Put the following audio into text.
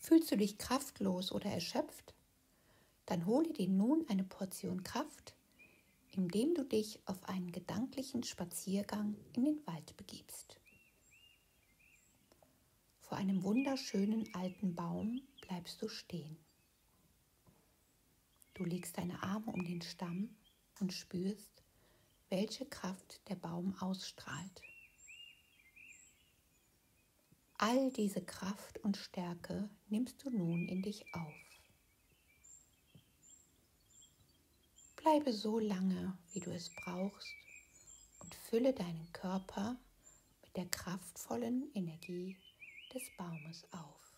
Fühlst du dich kraftlos oder erschöpft? Dann hole dir nun eine Portion Kraft, indem du dich auf einen gedanklichen Spaziergang in den Wald begibst. Vor einem wunderschönen alten Baum bleibst du stehen. Du legst deine Arme um den Stamm und spürst, welche Kraft der Baum ausstrahlt. All diese Kraft und Stärke nimmst du nun in dich auf. Bleibe so lange, wie du es brauchst, und fülle deinen Körper mit der kraftvollen Energie des Baumes auf.